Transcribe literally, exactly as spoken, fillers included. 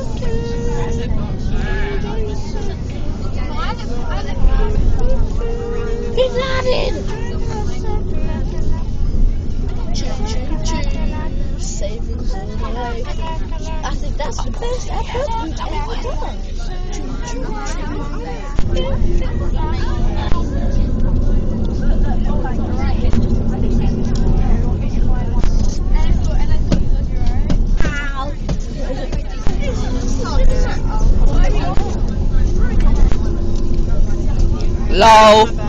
Bin Laden! Choo choo choo, savings all the way. I think that's the best effort we've ever done. Choo choo choo. Ow! Lol.